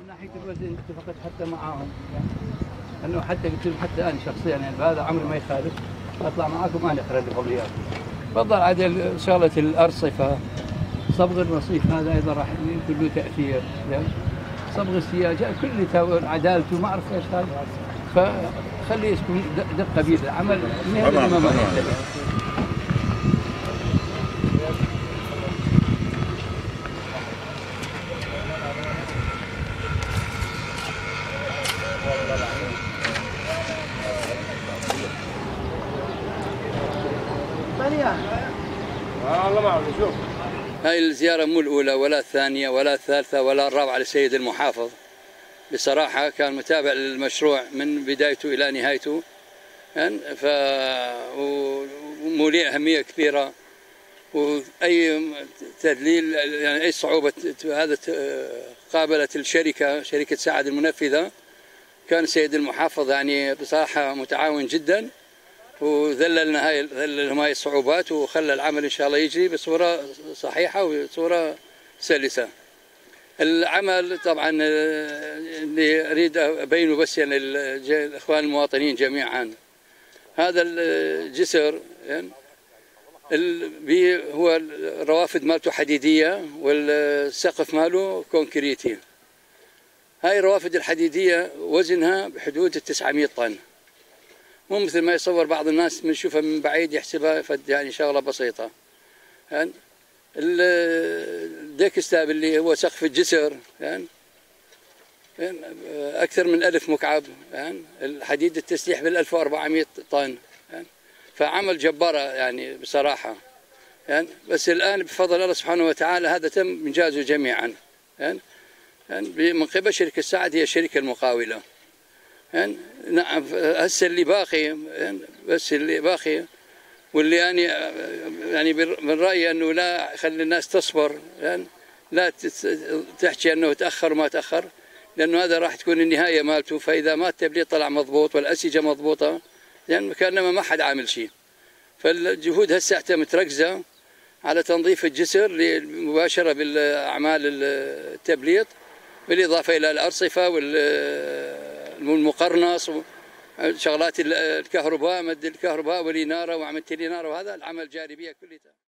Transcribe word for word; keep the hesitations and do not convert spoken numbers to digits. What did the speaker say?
ناحيه الوزن اتفقت حتى معاهم يعني انه حتى قلت لهم حتى انا شخصيا يعني بهذا عمري ما يخالف اطلع معاكم انا اخرج الفضليات. بفضل عاد شغله الارصفه صبغ الرصيف هذا ايضا راح يكون له تاثير يعني صبغ السياج كل عدالته ما اعرف ايش هذا فخليه يكون دقه بيد العمل ما ما يختلف. والله ما اعرف شوف. هاي الزيارة مو الأولى ولا الثانية ولا الثالثة ولا الرابعة للسيد المحافظ. بصراحة كان متابع للمشروع من بدايته إلى نهايته ف ومولي أهمية كبيرة وأي تدليل يعني أي صعوبة هذا قابلت الشركة شركة سعد المنفذة كان السيد المحافظ يعني بصراحة متعاون جدا وذللنا هاي ذللهم هاي الصعوبات وخلى العمل ان شاء الله يجري بصوره صحيحه وصوره سلسه. العمل طبعا اللي اريد ابينه بس يعني للاخوان المواطنين جميعا هذا الجسر يعني هو الروافد مالته حديديه والسقف ماله كونكريتي. هاي الروافد الحديديه وزنها بحدود التسعمئة طن. مو مثل ما يصور بعض الناس بنشوفها من بعيد يحسبها فد يعني شغله بسيطه. يعني الديك ستاب اللي هو سقف الجسر يعني اكثر من ألف مكعب يعني الحديد التسليح بال ألف وأربعمئة طن يعني فعمل جباره يعني بصراحه يعني بس الان بفضل الله سبحانه وتعالى هذا تم انجازه جميعا يعني, يعني من قبل شركه سعد هي الشركه المقاوله. يعني نعم هسه اللي باقي يعني بس اللي باقي واللي أنا يعني من رأيي أنه لا خلي الناس تصبر يعني لا تحكي أنه تأخر وما تأخر لأنه هذا راح تكون النهاية مالته فإذا ما التبليط طلع مضبوط والأسجة مضبوطة يعني كأنما ما حد عامل شيء. فالجهود هسه متركزة على تنظيف الجسر مباشرة بالأعمال التبليط بالإضافة إلى الأرصفة وال والمقرنص وشغلات الكهرباء مد الكهرباء والإنارة وعملت الإنارة وهذا العمل جاري بها كلها.